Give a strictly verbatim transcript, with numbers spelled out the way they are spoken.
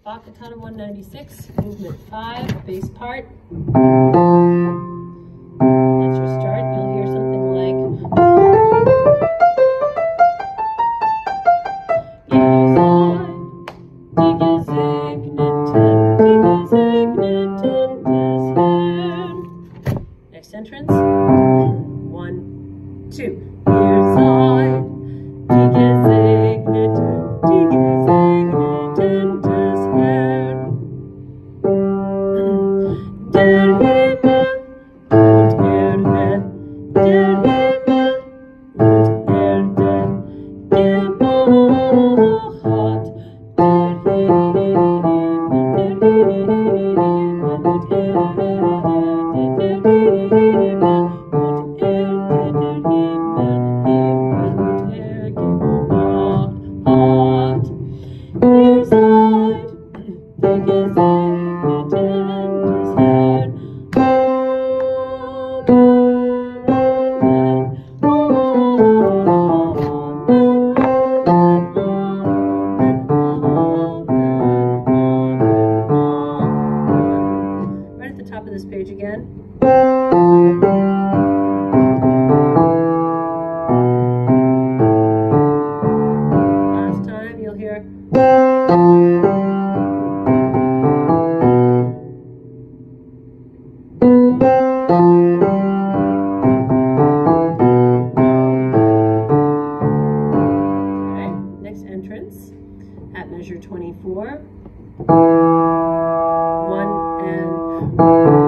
Bach one ninety-six, movement five, bass part. That's your start. You'll hear something like next entrance. One, two. Ihr seid die Gesegneten, die Gesegneten des Herrn. Der Himmel und Erde, der Himmel und Erde gemacht hat. Der Himmel, der Himmel und Erde, der Himmel und Erde, der Himmel, Himmel und Erde gemacht hat. Ihr seid die Gesegneten des Herrn. Right at the top of this page again. Last time you'll hear. Okay, next entrance at measure twenty-four. One and